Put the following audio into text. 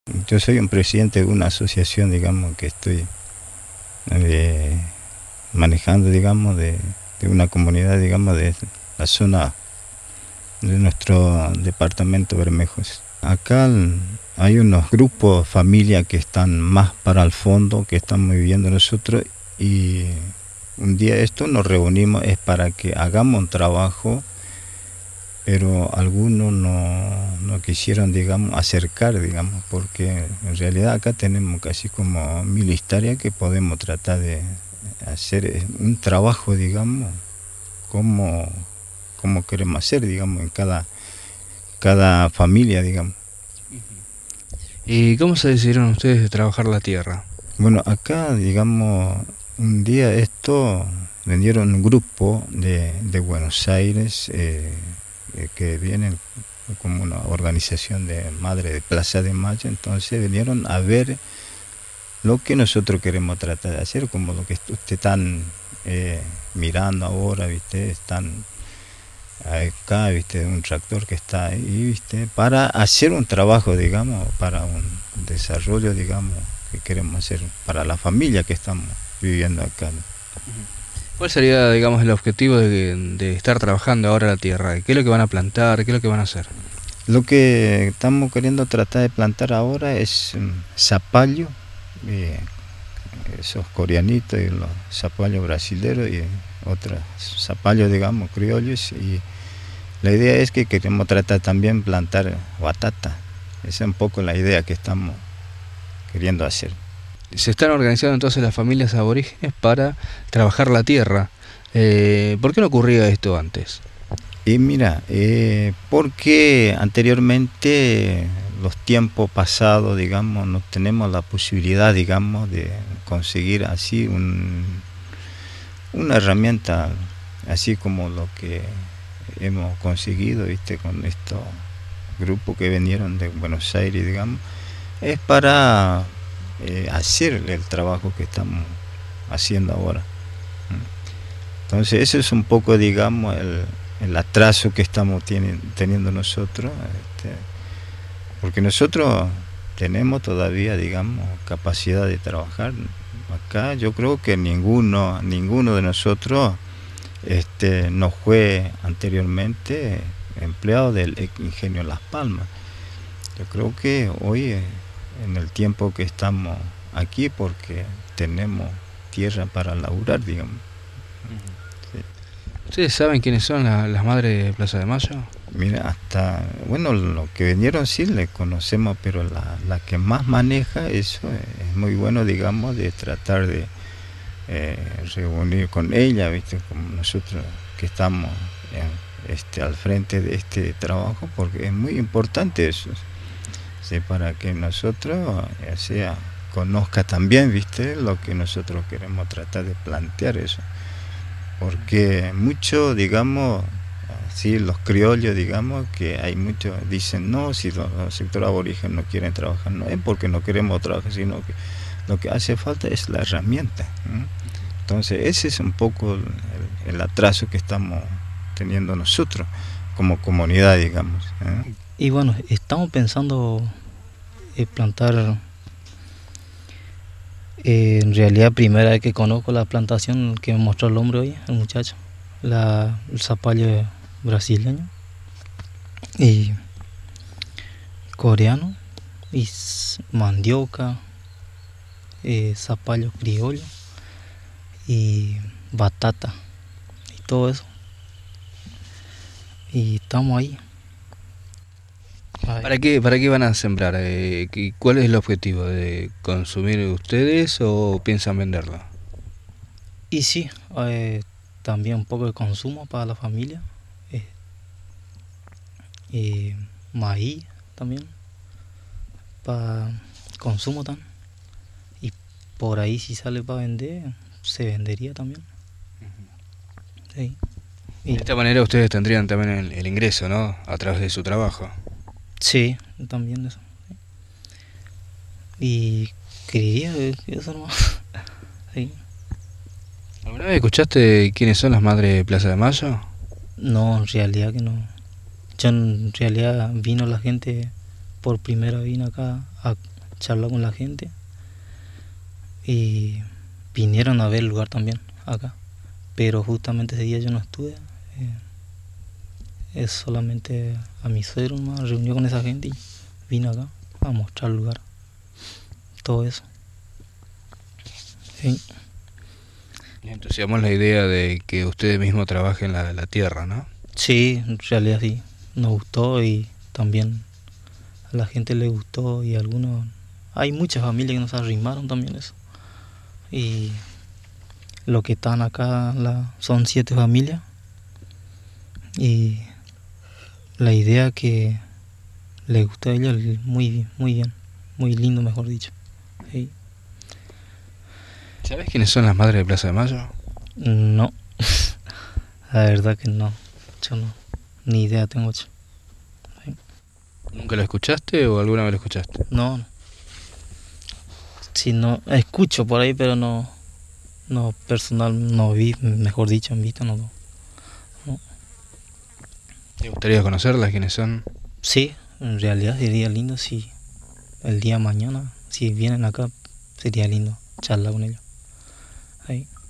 Yo soy un presidente de una asociación, digamos, que estoy eh, manejando, digamos, de una comunidad, digamos, de la zona de nuestro departamento Bermejos. Acá hay unos grupos, familias que están más para el fondo, que estamos viviendo nosotros, y un día esto nos reunimos es para que hagamos un trabajo, pero algunos no quisieron, digamos, acercar, digamos, porque en realidad acá tenemos casi como 1000 hectáreas que podemos tratar de hacer un trabajo, digamos, como, como queremos hacer, digamos, en cada familia, digamos. ¿Y cómo se decidieron ustedes de trabajar la tierra? Bueno, acá, digamos, un día esto vendieron un grupo de Buenos Aires que vienen como una organización de Madre de Plaza de Mayo, entonces vinieron a ver lo que nosotros queremos tratar de hacer, como lo que ustedes están mirando ahora, ¿viste? Están acá, ¿viste? Un tractor que está ahí, ¿viste? Para hacer un trabajo, digamos, para un desarrollo, digamos, que queremos hacer para la familia que estamos viviendo acá, ¿no? ¿Cuál sería, digamos, el objetivo de estar trabajando ahora la tierra? ¿Qué es lo que van a plantar? ¿Qué es lo que van a hacer? Lo que estamos queriendo tratar de plantar ahora es zapallo, eh, esos coreanitos y los zapallos brasileños y otros zapallos, digamos, criollos. Y la idea es que queremos tratar también de plantar batata. Esa es un poco la idea que estamos queriendo hacer. Se están organizando entonces las familias aborígenes para trabajar la tierra. ¿Por qué no ocurría esto antes? Y mira, porque anteriormente, los tiempos pasados, digamos, no tenemos la posibilidad, digamos, de conseguir así una herramienta, así como lo que hemos conseguido, viste, con estos grupos que vinieron de Buenos Aires, digamos, es para hacer el trabajo que estamos haciendo ahora. Entonces, eso es un poco, digamos, el atraso que estamos teniendo nosotros, porque nosotros tenemos todavía, digamos, capacidad de trabajar. Acá yo creo que ninguno de nosotros no fue anteriormente empleado del ingenio Las Palmas. Yo creo que hoy, en el tiempo que estamos aquí, porque tenemos tierra para laburar, digamos. Sí. ¿Ustedes saben quiénes son las madres de Plaza de Mayo? Mira, hasta, bueno, lo que vinieron sí le conocemos, pero la que más maneja eso es muy bueno, digamos, de tratar de reunir con ella, ¿viste? Como nosotros que estamos al frente de este trabajo, porque es muy importante eso, ¿sí? Para que nosotros, sea, conozca también, ¿viste? Lo que nosotros queremos tratar de plantear eso, porque mucho, digamos, sí, los criollos, digamos, que hay muchos dicen no, si los sectores aborígenes no quieren trabajar, no es porque no queremos trabajar, sino que lo que hace falta es la herramienta, ¿no? Entonces ese es un poco el atraso que estamos teniendo nosotros como comunidad, digamos, ¿eh? Y bueno, estamos pensando plantar, en realidad primera vez que conozco la plantación que me mostró el hombre hoy, el muchacho, el zapallo brasileño y coreano y mandioca, zapallo criollo y batata y todo eso. Y estamos ahí. ¿Para qué van a sembrar? ¿Cuál es el objetivo? ¿De consumir ustedes o piensan venderlo? Y sí, también un poco de consumo para la familia. eh, y maíz también para consumo también. Y por ahí si sale para vender, se vendería también. Sí. De Y, esta manera ustedes tendrían también el ingreso, ¿no? A través de su trabajo. sí, también eso. Y quería eso nomás. Sí. ¿Alguna vez escuchaste quiénes son las madres de Plaza de Mayo? No, en realidad que no. Yo en realidad vino la gente por primera vez acá charlar con la gente. Y vinieron a ver el lugar también, acá. Pero justamente ese día yo no estuve. Es solamente a mi suegro me reunió con esa gente y vino acá a mostrar el lugar. Todo eso. Sí. Les entusiasmó la idea de que ustedes mismos trabajen la tierra, ¿no? Sí, en realidad sí. Nos gustó y también a la gente le gustó y algunos... Hay muchas familias que nos arrimaron también eso. Y lo que están acá son 7 familias. Y la idea que le gustó a ellos muy bien, muy lindo mejor dicho. Sí. ¿Sabés quiénes son las madres de Plaza de Mayo? No, la verdad que no, yo no, ni idea tengo yo. Sí. ¿Nunca lo escuchaste o alguna vez lo escuchaste? No, sí, no, escucho por ahí, pero no personal, no vi, mejor dicho, en vista, no. ¿Te gustaría conocerlas? ¿Quiénes son? Sí, en realidad sería lindo si el día de mañana, si vienen acá, sería lindo charlar con ellos. Ahí.